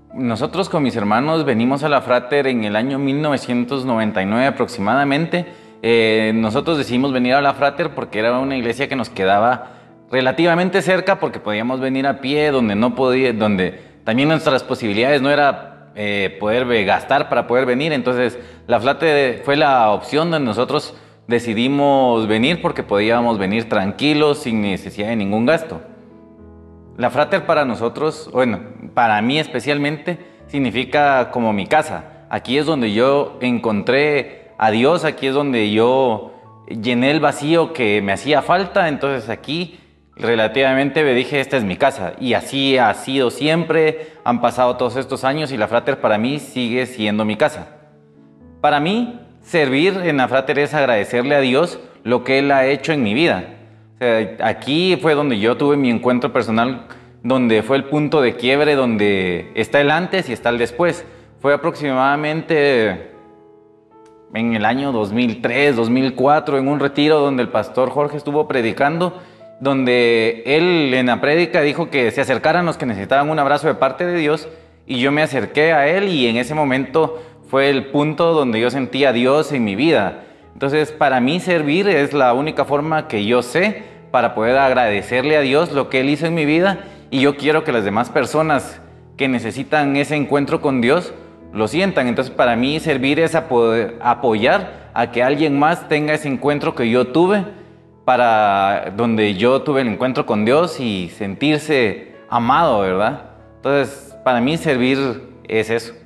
Nosotros con mis hermanos venimos a la Frater en el año 1999 aproximadamente. Nosotros decidimos venir a la Frater porque era una iglesia que nos quedaba relativamente cerca, porque podíamos venir a pie, donde no podía, donde también nuestras posibilidades no era poder gastar para poder venir. Entonces la Frater fue la opción donde nosotros decidimos venir porque podíamos venir tranquilos sin necesidad de ningún gasto. La Frater para nosotros, bueno, para mí especialmente, significa como mi casa. Aquí es donde yo encontré a Dios, aquí es donde yo llené el vacío que me hacía falta. Entonces aquí relativamente me dije, esta es mi casa. Y así ha sido siempre, han pasado todos estos años y la Frater para mí sigue siendo mi casa. Para mí, servir en la Frater es agradecerle a Dios lo que Él ha hecho en mi vida. O sea, aquí fue donde yo tuve mi encuentro personal, donde fue el punto de quiebre, donde está el antes y está el después. Fue aproximadamente en el año 2003, 2004, en un retiro donde el pastor Jorge estuvo predicando, donde él en la prédica dijo que se acercaran los que necesitaban un abrazo de parte de Dios, y yo me acerqué a él y en ese momento fue el punto donde yo sentí a Dios en mi vida. Entonces, para mí servir es la única forma que yo sé para poder agradecerle a Dios lo que Él hizo en mi vida, y yo quiero que las demás personas que necesitan ese encuentro con Dios lo sientan. Entonces, para mí servir es apoyar a que alguien más tenga ese encuentro que yo tuve, para donde yo tuve el encuentro con Dios y sentirse amado, ¿verdad? Entonces, para mí servir es eso.